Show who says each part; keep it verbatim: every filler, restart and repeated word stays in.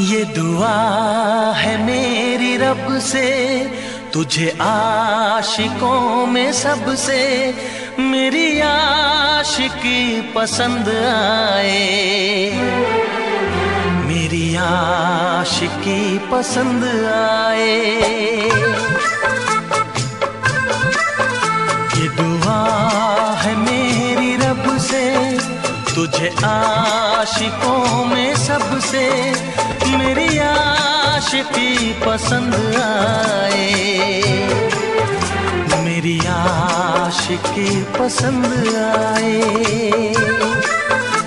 Speaker 1: ये दुआ है मेरी रब से, तुझे आशिकों में सबसे मेरी आशिकी पसंद आए, मेरी आशिकी पसंद आए। ये दुआ है मेरी रब से, तुझे आशिकों में सबसे मेरी आशिकी पसंद आए, मेरी आशिकी पसंद आए।